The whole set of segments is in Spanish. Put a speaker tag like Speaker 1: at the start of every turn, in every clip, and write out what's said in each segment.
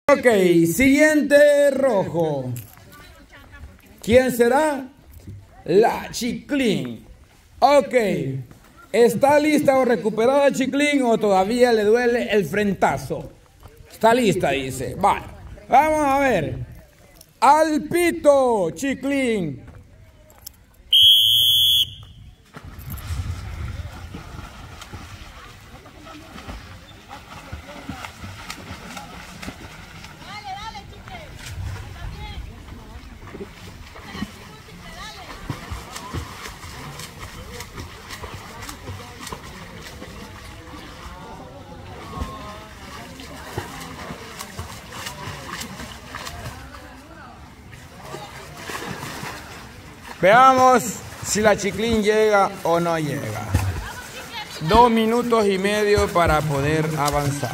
Speaker 1: Ok, siguiente rojo. ¿Quién será? La Chiclín. Ok. ¿Está lista o recuperada Chiclín o todavía le duele el frentazo? Está lista, dice. Vale. Vamos a ver. Al pito, Chiclín. Veamos si la Chiclín llega o no llega. 2 minutos y medio para poder avanzar.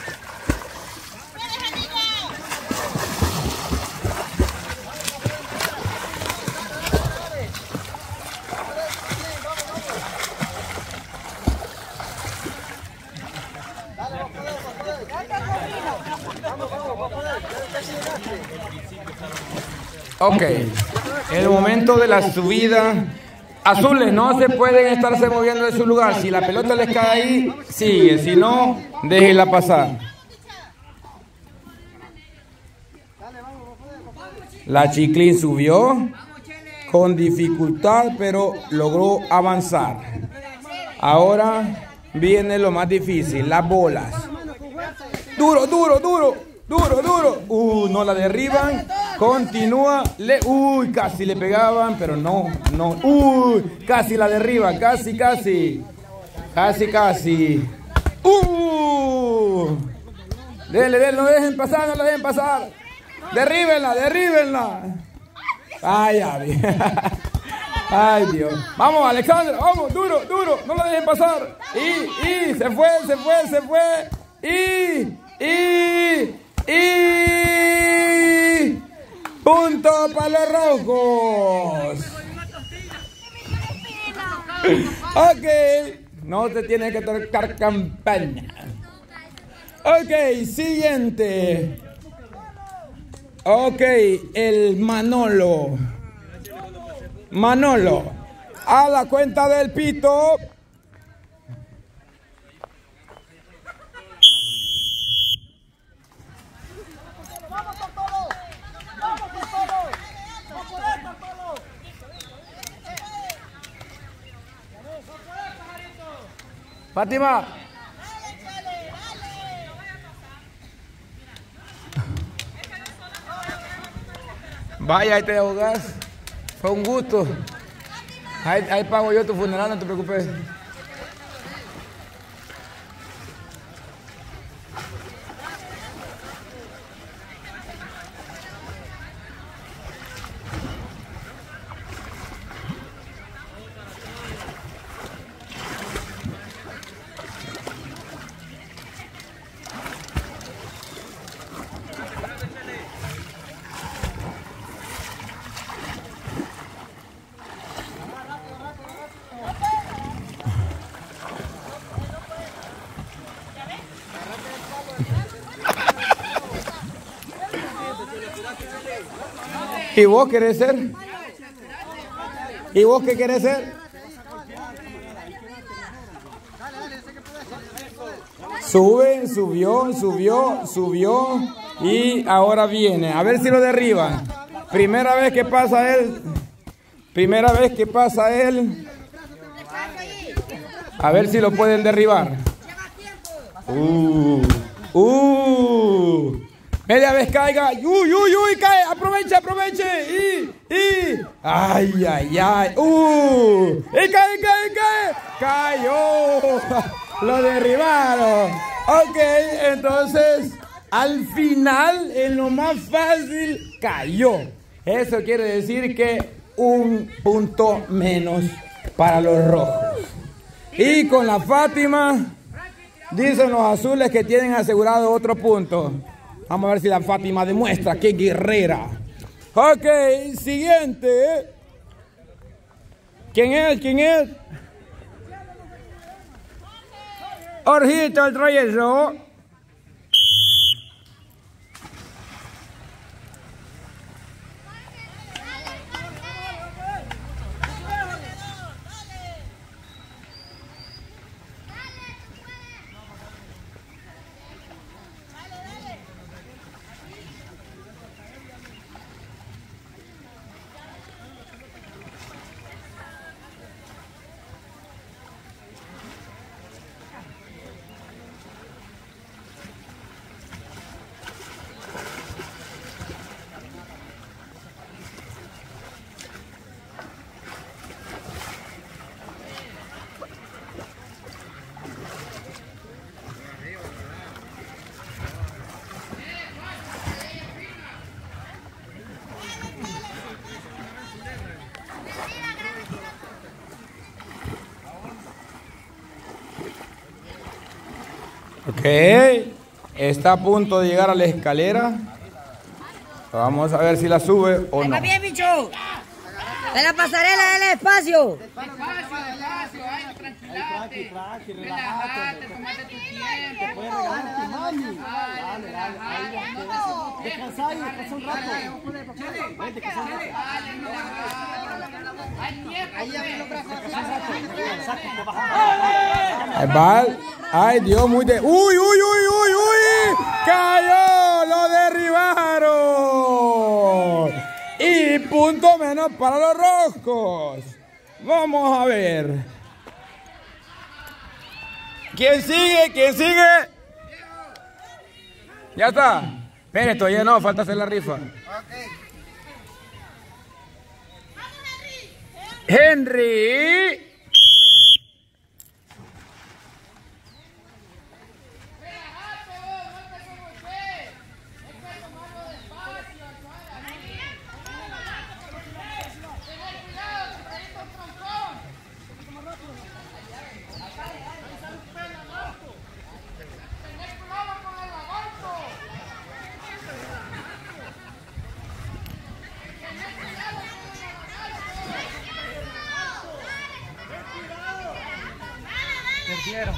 Speaker 1: Ok, el momento de la subida. Azules, no se pueden estarse moviendo de su lugar. Si la pelota les cae ahí, sigue. Si no, déjenla pasar. La Chiclín subió con dificultad, pero logró avanzar. Ahora viene lo más difícil, las bolas. Duro, duro, duro, duro, duro. No la derriban. Continúa. Uy, casi le pegaban, pero no. Uy, casi la derriban. Casi. Dele, no dejen pasar, no la dejen pasar. Derríbenla. Ay, ay, Dios. Vamos, Alexandra, vamos, duro. No la dejen pasar. Y se fue. Punto para los rojos. Ok, no te tiene que tocar campaña. Ok, siguiente. Ok, el Manolo. A la cuenta del pito. Fátima. Vaya, ahí te ahogas. Fue un gusto. Ahí pago yo tu funeral, no te preocupes. ¿Y vos querés ser? ¿Y vos qué querés ser? Subió y ahora viene. A ver si lo derriban. Primera vez que pasa él. A ver si lo pueden derribar. Media vez caiga. Uy, cae. Aproveche. Ay. Y cae. Cayó. Lo derribaron. Ok, entonces, al final, en lo más fácil, cayó. Eso quiere decir que 1 punto menos para los rojos. Y con la Fátima, dicen los azules que tienen asegurado otro punto. Vamos a ver si la Fátima demuestra que guerrera. Ok, siguiente. ¿Quién es? Jorgito el travieso. Ok, está a punto de llegar a la escalera. Vamos a ver si la sube o no.
Speaker 2: ¡Está bien, bicho! ¡De la pasarela, dale espacio!
Speaker 3: Despacio, ay, tranquilate. Relájate, tomate tu tiempo. Te puedes regalar tu mami. Dale, no te sofoques. Descansa un rato.
Speaker 1: Ay, Dios, muy de... ¡Uy! ¡Cayó! ¡Lo derribaron! Y punto menos para los rojos. Vamos a ver. ¿Quién sigue? Ya está. Espere, todavía no, falta hacer la rifa. Henry.
Speaker 3: Perdieron.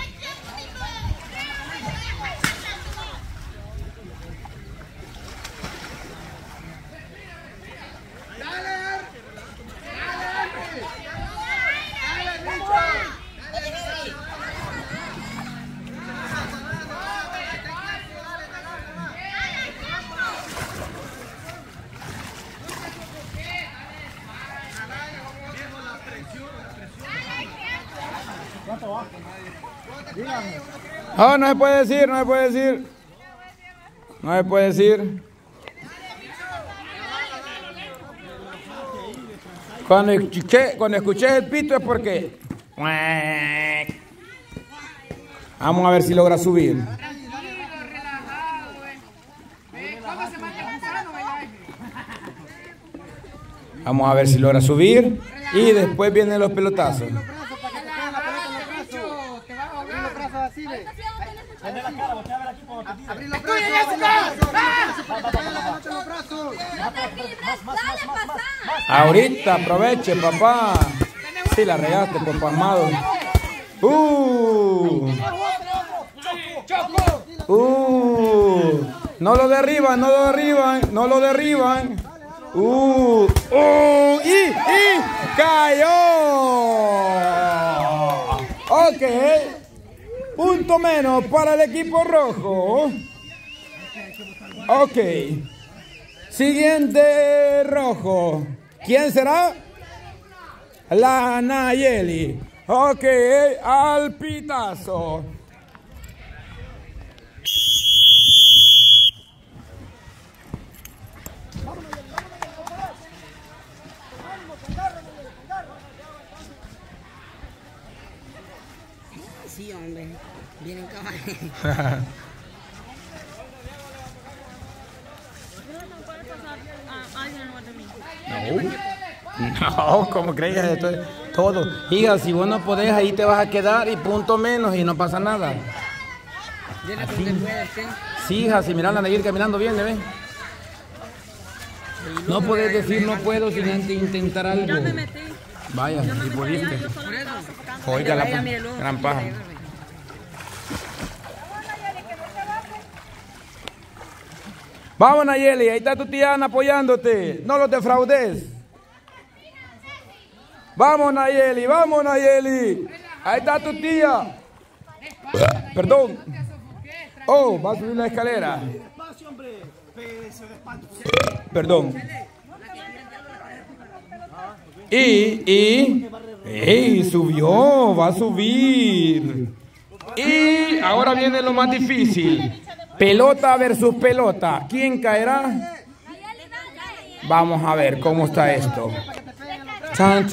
Speaker 1: Oh, no se puede decir. Cuando escuché el pito es porque... Vamos a ver si logra subir. Vamos a ver si logra subir. Y después vienen los pelotazos. Ahorita aproveche, papá. Si la regaste por pasmado. No lo derriban. Y cayó. Ok. Punto menos para el equipo rojo. Ok. Siguiente rojo. ¿Quién será? La Nayeli. Ok, al pitazo.
Speaker 2: Sí, hombre. Vienen caballos.
Speaker 1: No, como creías todo. Hija, si vos no podés, ahí te vas a quedar y punto menos y no pasa nada. Así. Sí, hija, si mirá la Nayeli caminando bien, ¿le ven? No podés decir no puedo sin antes intentar algo.
Speaker 4: Yo me metí.
Speaker 1: Vaya, si pudiste. Oiga la gran paja. Vamos, Nayeli, ahí está tu tía Ana apoyándote. No los defraudes. Vamos, Nayeli. Ahí está tu tía. Perdón. Oh, va a subir la escalera. Perdón. Subió, va a subir. Y ahora viene lo más difícil. Pelota versus pelota. ¿Quién caerá? Vamos a ver cómo está esto. Chan.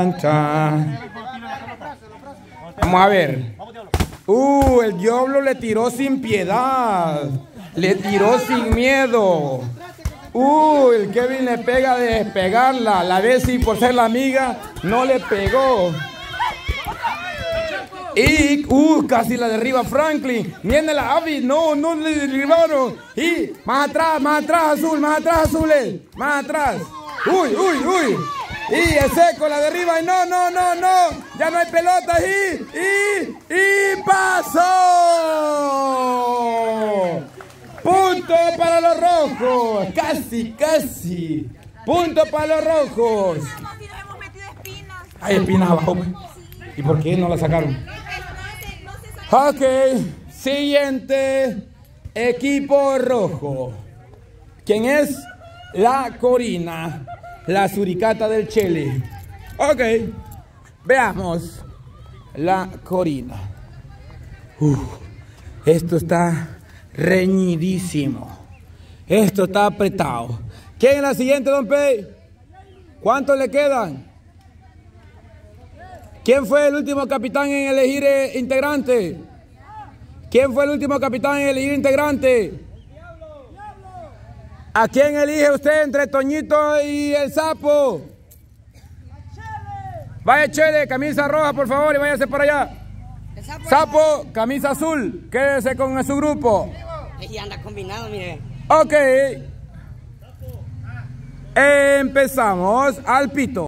Speaker 1: Vamos a ver. El diablo le tiró sin piedad. Le tiró sin miedo. El Kevin le pega de despegarla. La Bessie, por ser la amiga, no le pegó. Y, casi la derriba Franklin. Viene la Abby. No le derribaron. Y más atrás, Azul, más atrás. Uy. Y es seco, la derriba. Y no. Ya no hay pelotas. Y pasó. Punto para los rojos. Casi. Punto para los rojos. Hay espinas abajo, pues. ¿Y por qué no la sacaron? Ok, siguiente equipo rojo. ¿Quién es? La Corina, la suricata del Chile. Ok, veamos la Corina. Esto está reñidísimo. Esto está apretado. ¿Quién es la siguiente, don Pei? ¿Cuántos le quedan? ¿Quién fue el último capitán en elegir integrante? ¿Quién fue el último capitán en elegir integrante? ¿A quién elige usted entre Toñito y el Sapo? Vaya Chele, camisa roja por favor y váyase para allá. Sapo, camisa azul, quédese con su grupo.
Speaker 2: Y anda combinado, mire.
Speaker 1: Ok. Empezamos al pito.